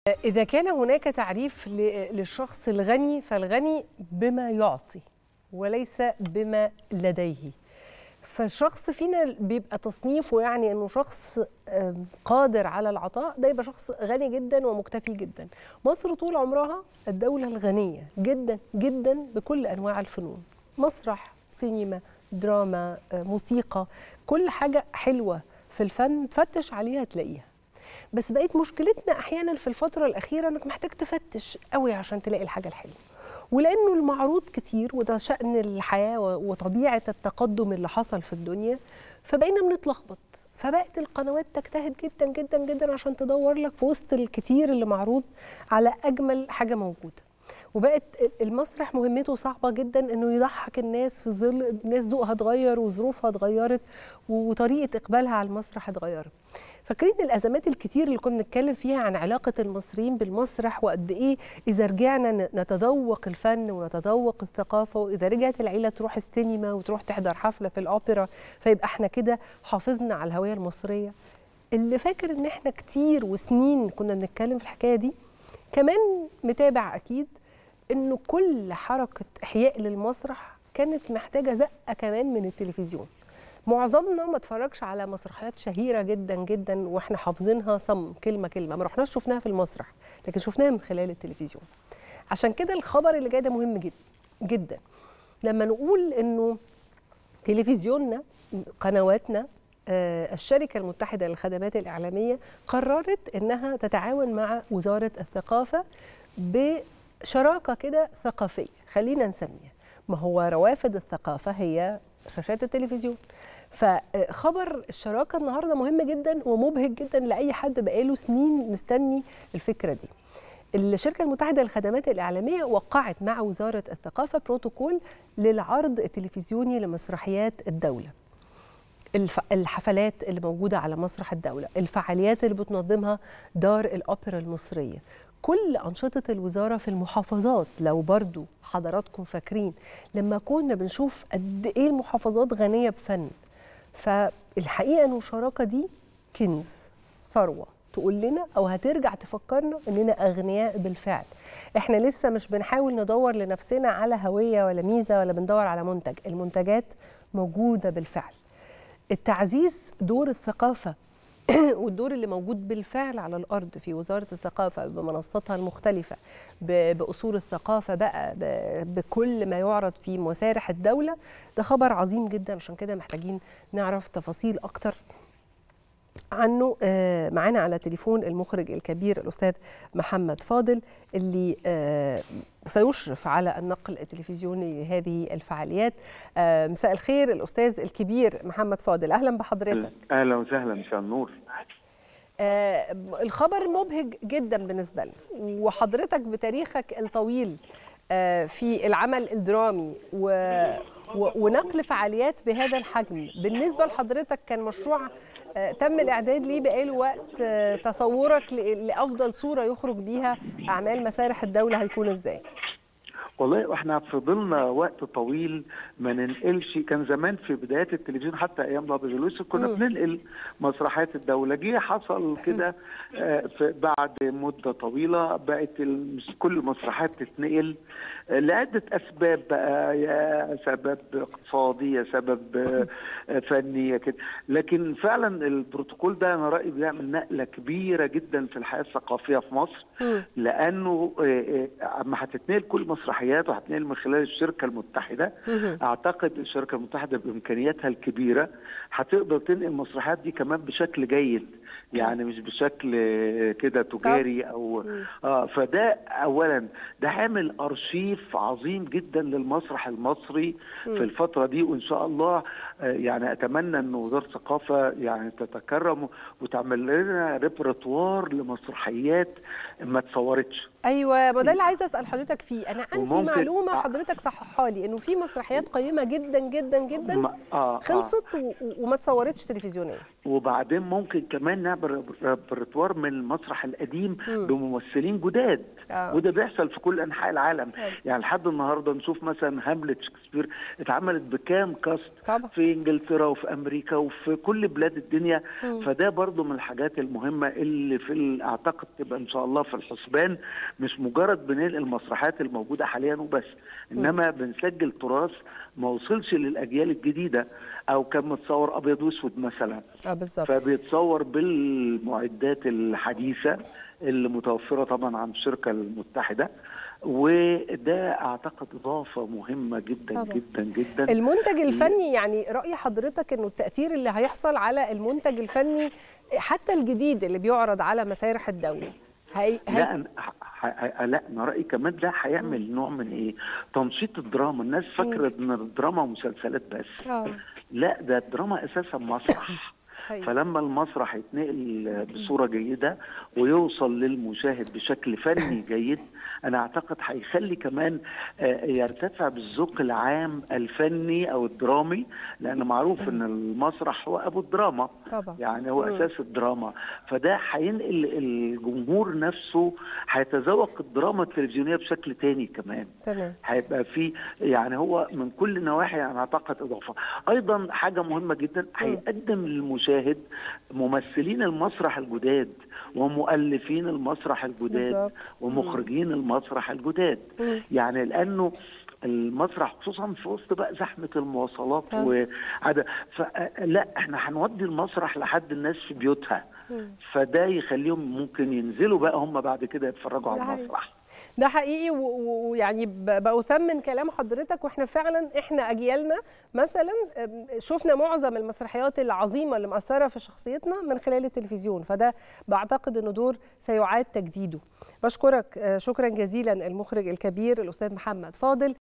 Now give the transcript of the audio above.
إذا كان هناك تعريف للشخص الغني فالغني بما يعطي وليس بما لديه. فالشخص فينا بيبقى تصنيفه يعني انه شخص قادر على العطاء، ده يبقى شخص غني جدا ومكتفي جدا. مصر طول عمرها الدولة الغنية جدا جدا بكل انواع الفنون، مسرح، سينما، دراما، موسيقى، كل حاجة حلوة في الفن تفتش عليها تلاقيها. بس بقيت مشكلتنا احيانا في الفترة الأخيرة انك محتاج تفتش قوي عشان تلاقي الحاجة الحلوة، ولأنه المعروض كتير وده شأن الحياة وطبيعة التقدم اللي حصل في الدنيا، فبقينا بنتلخبط. فبقت القنوات تجتهد جدا جدا جدا عشان تدور لك في وسط الكتير اللي معروض على أجمل حاجة موجودة. وبقت المسرح مهمته صعبة جدا انه يضحك الناس في ظل الناس ذوقها اتغير وظروفها اتغيرت وطريقة اقبالها على المسرح اتغيرت. فاكرين الازمات الكتير اللي كنا بنتكلم فيها عن علاقة المصريين بالمسرح، وقد ايه اذا رجعنا نتذوق الفن ونتذوق الثقافة، واذا رجعت العيلة تروح السينما وتروح تحضر حفلة في الاوبرا فيبقى احنا كده حافظنا على الهوية المصرية. اللي فاكر ان احنا كتير وسنين كنا بنتكلم في الحكاية دي كمان متابع اكيد انه كل حركة احياء للمسرح كانت محتاجة زقة كمان من التلفزيون. معظمنا ما اتفرجش على مسرحيات شهيرة جدا جدا واحنا حافظينها صم كلمة كلمة، ما رحناش شفناها في المسرح لكن شفناها من خلال التلفزيون. عشان كده الخبر اللي جاي ده مهم جدا جدا. لما نقول انه تلفزيوننا، قنواتنا، الشركة المتحدة للخدمات الإعلامية قررت انها تتعاون مع وزارة الثقافة بشراكة كده ثقافية، خلينا نسميها، ما هو روافد الثقافة هي شاشات التلفزيون. فخبر الشراكة النهاردة مهم جدا ومبهج جدا لأي حد بقاله سنين مستني الفكرة دي. الشركة المتحدة للخدمات الإعلامية وقعت مع وزارة الثقافة بروتوكول للعرض التلفزيوني لمسرحيات الدولة، الحفلات اللي موجودة على مسرح الدولة، الفعاليات اللي بتنظمها دار الأوبرا المصرية، كل أنشطة الوزارة في المحافظات. لو برضو حضراتكم فاكرين لما كنا بنشوف قد إيه المحافظات غنية بفن، فالحقيقة أن الشراكة دي كنز، ثروة تقول لنا أو هترجع تفكرنا أننا أغنياء بالفعل. إحنا لسه مش بنحاول ندور لنفسنا على هوية ولا ميزة ولا بندور على منتج، المنتجات موجودة بالفعل. التعزيز دور الثقافة والدور اللي موجود بالفعل على الأرض في وزارة الثقافة بمنصاتها المختلفة، بأصول الثقافة بقى، بكل ما يعرض في مسارح الدولة، ده خبر عظيم جدا. عشان كده محتاجين نعرف تفاصيل أكتر عنه. معانا على تليفون المخرج الكبير الأستاذ محمد فاضل اللي سيشرف على النقل التلفزيوني لهذه الفعاليات. مساء الخير الأستاذ الكبير محمد فاضل، أهلا بحضرتك. أهلا وسهلا، مساء النور. الخبر مبهج جدا بالنسبة لنا، وحضرتك بتاريخك الطويل في العمل الدرامي ونقل فعاليات بهذا الحجم، بالنسبة لحضرتك كان مشروع تم الإعداد ليه بقاله وقت، تصورك لأفضل صورة يخرج بيها أعمال مسارح الدولة هيكون إزاي؟ والله احنا فضلنا وقت طويل ما ننقلش. كان زمان في بدايات التلفزيون حتى ايام دبليو يوسف كنا بننقل مسرحيات الدوله، جه حصل كده بعد مده طويله بقت مش كل المسرحيات تتنقل لعده اسباب بقى، يا سبب اقتصادي يا سبب فني كده. لكن فعلا البروتوكول ده انا رايي بيعمل نقله كبيره جدا في الحياه الثقافيه في مصر، لانه اما هتتنقل كل مسرحيات وهتنقل من خلال الشركه المتحده، اعتقد الشركه المتحده بامكانياتها الكبيره هتقدر تنقل المسرحيات دي كمان بشكل جيد، يعني مش بشكل كده تجاري او فده اولا ده هيعمل ارشيف عظيم جدا للمسرح المصري في الفتره دي. وان شاء الله يعني اتمنى ان وزاره الثقافه يعني تتكرم وتعمل لنا ريبرتوار لمسرحيات ما اتصورتش. ايوه، ما ده اللي عايزه اسال حضرتك فيه. انا عندي معلومه حضرتك صححها لي، انه في مسرحيات قيمه جدا جدا جدا خلصت وما اتصورتش تلفزيونيا. وبعدين ممكن كمان نعمل ريبرتوار من المسرح القديم بممثلين جداد. وده بيحصل في كل انحاء العالم. يعني لحد النهارده نشوف مثلا هاملت شكسبير اتعملت بكام كاست في انجلترا وفي امريكا وفي كل بلاد الدنيا. فده برضو من الحاجات المهمه اللي في اعتقد تبقى ان شاء الله في الحسبان، مش مجرد بننقل المسرحيات الموجوده حاليا وبس، انما بنسجل تراث ما وصلش للاجيال الجديده او كان متصور ابيض واسود مثلا. بالظبط. فبيتصور بالمعدات الحديثه اللي متوفره طبعا عن الشركه المتحده، وده اعتقد اضافه مهمه جدا طبعا. جدا جدا. المنتج الفني، يعني راي حضرتك انه التاثير اللي هيحصل على المنتج الفني حتى الجديد اللي بيعرض على مسارح الدوله لا انا رايي كمان ده هيعمل نوع من ايه؟ تنشيط الدراما. الناس فاكره ان الدراما مسلسلات بس. لا، ده الدراما اساسا مسرح. فلما المسرح يتنقل بصوره جيده ويوصل للمشاهد بشكل فني جيد، انا اعتقد هيخلي كمان يرتفع بالذوق العام الفني او الدرامي، لان معروف ان المسرح هو ابو الدراما طبعا. يعني هو اساس الدراما. فده هينقل الجمهور نفسه، هيتذوق الدراما التلفزيونيه بشكل تاني كمان. تمام. هيبقى في يعني هو من كل النواحي. يعني اعتقد اضافه ايضا حاجه مهمه جدا، هيقدم للمشاهد ممثلين المسرح الجداد ومؤلفين المسرح الجداد ومخرجين المسرح الجداد. يعني لانه المسرح خصوصا في وسط بقى زحمه المواصلات وعدا، فلا احنا هنودي المسرح لحد الناس في بيوتها، فده يخليهم ممكن ينزلوا بقى هم بعد كده يتفرجوا على المسرح. ده حقيقي. ويعني بأثمن كلام حضرتك، واحنا فعلا احنا اجيالنا مثلا شفنا معظم المسرحيات العظيمه اللي مأثره في شخصيتنا من خلال التلفزيون، فده بعتقد انه دور سيعاد تجديده. بشكرك شكرا جزيلا المخرج الكبير الاستاذ محمد فاضل.